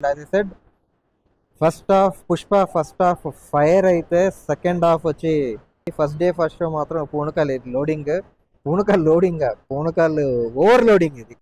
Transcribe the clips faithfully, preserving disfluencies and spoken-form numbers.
As I said first half Pushpa first half fire అయితే second half వచ్చి first day first show మాత్రం పూనకాలు loading పూనకాలు లోడింగ్ పూనకాలు ఓవర్ లోడింగ్ ఇది.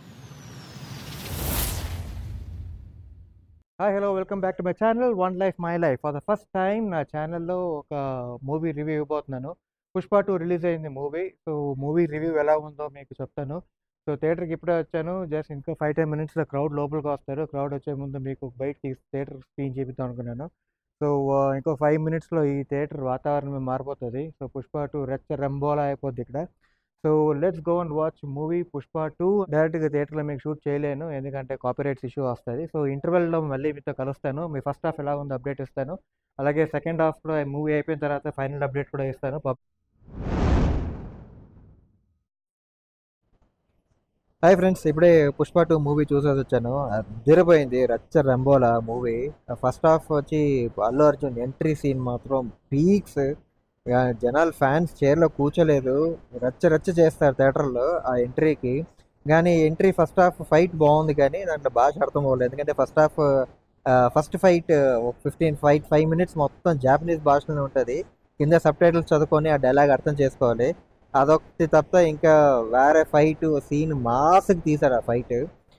Hi hello welcome back to my channel one life my life. For the first time నా ఛానల్లో ఒక మూవీ రివ్యూ ఇవ్వబోతున్నాను. పుష్ప టూ రిలీజ్ అయింది మూవీ. సో మూవీ రివ్యూ ఎలా ఉందో మీకు చెప్తాను. సో థియేటర్కి ఇప్పుడే వచ్చాను. జస్ట్ ఇంకా ఫైవ్ టెన్ మినిట్స్లో క్రౌడ్ లోపలికి వస్తారు. క్రౌడ్ వచ్చే ముందు మీకు బయట తీసి థియేటర్ స్క్రీన్ చూపిద్దాం అనుకున్నాను. సో ఇంకో ఫైవ్ మినిట్స్లో ఈ థియేటర్ వాతావరణం మారిపోతుంది. సో పుష్ప టూ రెచ్చ రంబోలా అయిపోద్ది ఇక్కడ. So let's go and watch movie Pushpa two. డైరెక్ట్గా థియేటర్లో మీకు షూట్ చేయలేను ఎందుకంటే కాపీరైట్స్ ఇష్యూ వస్తుంది. సో ఇంటర్వెల్లో మళ్ళీ మీతో కలుస్తాను. మీ ఫస్ట్ హాఫ్ ఎలా ఉందో అప్డేట్ ఇస్తాను. అలాగే సెకండ్ హాఫ్ కూడా మూవీ అయిపోయిన తర్వాత ఫైనల్ అప్డేట్ కూడా ఇస్తాను. హాయ్ ఫ్రెండ్స్, ఇప్పుడే పుష్ప టూ మూవీ చూసేసి వచ్చాను. అదిరిపోయింది, రచ్చ రంబోలా మూవీ. ఫస్ట్ హాఫ్ వచ్చి అల్లు అర్జున్ ఎంట్రీ సీన్ మాత్రం పీక్స్. జనాలు ఫ్యాన్స్ చైర్లో కూర్చోలేదు, రచ్చ రచ్చ చేస్తారు థియేటర్లో ఆ ఎంట్రీకి. కానీ ఎంట్రీ ఫస్ట్ హాఫ్ ఫైట్ బాగుంది కానీ దాంట్లో భాష అర్థం అవ్వలేదు. ఎందుకంటే first half first fight fifteen fight five minutes మొత్తం జాపనీస్ భాషలోనే ఉంటుంది. కింద సబ్ టైటిల్స్ చదువుకొని ఆ డైలాగ్ అర్థం చేసుకోవాలి. అదొకటి తప్ప ఇంకా వేరే ఫైట్ సీన్ మాస్కి తీశారు ఆ ఫైట్.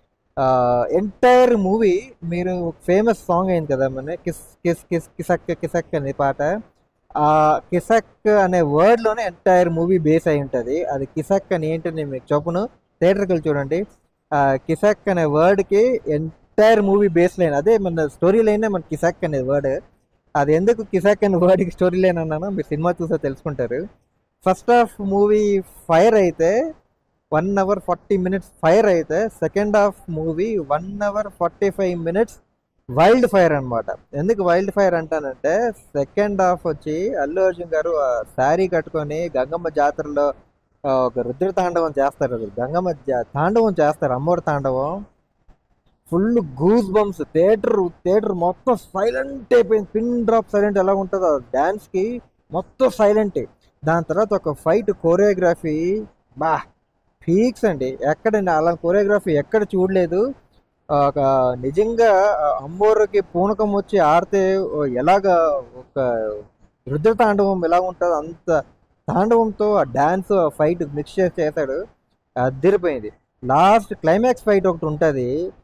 ఎంటైర్ మూవీ మీరు ఫేమస్ సాంగ్ అయింది కదా మన కిస్ కిస్ కిస్ కిసక్ కిసక్ అనే పాట. ఆ కిసక్ అనే వర్డ్లోనే ఎంటైర్ మూవీ బేస్ అయి ఉంటుంది. అది కిసక్ అని ఏంటని నేను మీకు చెప్పును, థియేటర్కి వెళ్ళి చూడండి. కిసక్ అనే వర్డ్కి ఎంటైర్ మూవీ బేస్ లైన్ అదే, మన స్టోరీ లైనే మన కిసక్ అనే వర్డ్. అది ఎందుకు కిసక్ అనే వర్డ్కి స్టోరీ లైన్ అన్నానో మీరు సినిమా చూసా తెలుసుకుంటారు. ఫస్ట్ హాఫ్ మూవీ ఫైర్ అయితే one hour forty minutes fire అయితే second half movie one hour forty five minutes wild fire అనమాట. ఎందుకు వైల్డ్ ఫైర్ అంటానంటే సెకండ్ హాఫ్ వచ్చి అల్లు అర్జున్ గారు శారీ కట్టుకొని గంగమ్మ జాతరలో ఒక రుద్ర తాండవం చేస్తారు. గంగమ్మ తాండవం చేస్తారు, అమ్మోరు తాండవం. Full goose bumps, theatre theatre మొత్తం సైలెంట్ అయిపోయింది. పిన్ డ్రాప్ సైలెంట్ ఎలా ఉంటుందో డ్యాన్స్కి మొత్తం సైలెంట్. దాని తర్వాత ఒక ఫైట్ కోరియోగ్రఫీ బా పీక్స్ అండి. ఎక్కడండి అలా కోరియోగ్రఫీ ఎక్కడ చూడలేదు. ఒక నిజంగా అమ్మోరుకి పూనకం వచ్చి ఆడితే ఎలాగ ఒక రుద్ర తాండవం ఎలా ఉంటుందో అంత తాండవంతో ఆ డ్యాన్స్ ఆ ఫైట్ మిక్స్ చేసి చేశాడు. అదిరిపోయింది. లాస్ట్ క్లైమాక్స్ ఫైట్ ఒకటి ఉంటుంది,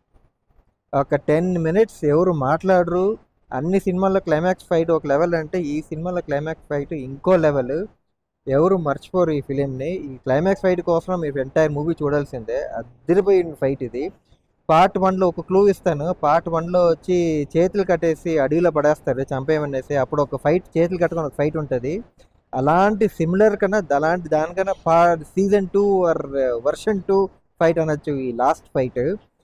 ఒక టెన్ మినిట్స్ ఎవరు మాట్లాడరు. అన్ని సినిమాల్లో క్లైమాక్స్ ఫైట్ ఒక లెవెల్ అంటే ఈ సినిమాలో క్లైమాక్స్ ఫైట్ ఇంకో లెవెల్. ఎవరు మర్చిపోరు ఈ ఫిలింని. ఈ క్లైమాక్స్ ఫైట్ కోసం మీరు ఎంటైర్ మూవీ చూడాల్సిందే. అదిరిపోయిన ఫైట్ ఇది. పార్ట్ వన్లో ఒక క్లూ ఇస్తాను. పార్ట్ వన్లో వచ్చి చేతులు కట్టేసి అడవిలో పడేస్తారు చంపేయమనేసి. అప్పుడు ఒక ఫైట్ చేతులు కట్టుకొని ఒక ఫైట్ ఉంటుంది. అలాంటి సిమిలర్ కన్నా అలాంటి దానికన్నా పా season two or version two fight అనొచ్చు ఈ లాస్ట్ ఫైట్.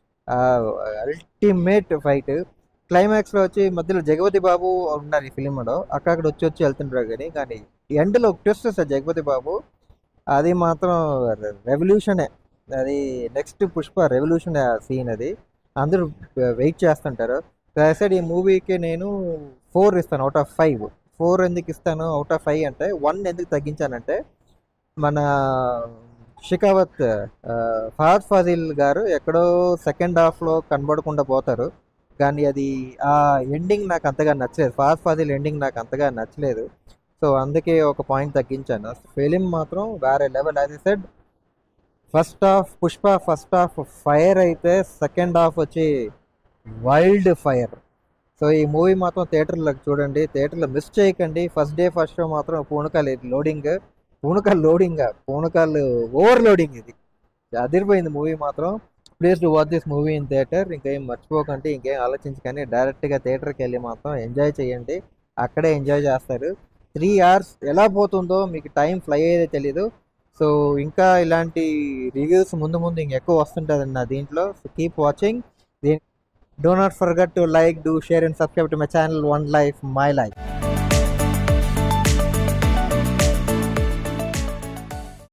Ultimate fight. క్లైమాక్స్లో వచ్చి మధ్యలో జగపతి బాబు ఉన్నారు ఈ ఫిలింలో. అక్కడక్కడ వచ్చి వచ్చి వెళ్తుంటారు కానీ కానీ ఎండ్లో ఒక ట్విస్ట్ వస్తుంది జగపతి బాబు. అది మాత్రం రెవల్యూషనే. అది నెక్స్ట్ పుష్ప రెవల్యూషన్ సీన్. అది అందరూ వెయిట్ చేస్తుంటారు. సైడ్ ఈ మూవీకి నేను ఫోర్ ఇస్తాను అవుట్ ఆఫ్ ఫైవ్. ఫోర్ ఎందుకు ఇస్తాను అవుట్ ఆఫ్ ఫైవ్ అంటే వన్ ఎందుకు తగ్గించానంటే మన షికావత్ ఫహద్ ఫాజిల్ గారు ఎక్కడో సెకండ్ హాఫ్లో కనబడకుండా పోతారు. కానీ అది ఆ ఎండింగ్ నాకు అంతగా నచ్చలేదు. ఫహద్ ఫాజిల్ ఎండింగ్ నాకు అంతగా నచ్చలేదు. సో అందుకే ఒక పాయింట్ తగ్గించాను. ఫిలిం మాత్రం వేరే level. As I said first half Pushpa first half fire అయితే సెకండ్ హాఫ్ వచ్చి వైల్డ్ ఫైర్. సో ఈ మూవీ మాత్రం థియేటర్లో చూడండి, థియేటర్లో మిస్ చేయకండి. ఫస్ట్ డే ఫస్ట్ షో మాత్రం పూనకాలు లోడింగ్ పూనకాలు లోడింగ్ పూనకాలు ఓవర్ లోడింగ్. ఇది అదిరిపోయింది మూవీ మాత్రం. Please to watch this movie in theatre. ఇంకేం మర్చిపోకండి, ఇంకేం ఆలోచించకండి, డైరెక్ట్గా థియేటర్కి వెళ్ళి మాత్రం ఎంజాయ్ చేయండి. అక్కడే ఎంజాయ్ చేస్తారు. త్రీ అవర్స్ ఎలా పోతుందో మీకు టైం ఫ్లై అయ్యేదే తెలీదు. సో ఇంకా ఇలాంటి రివ్యూస్ ముందు ముందు ఇంకెక్కువ వస్తుంటుంది నా దీంట్లో. So keep watching. Do not forget to like, do share and subscribe to my channel one life my life.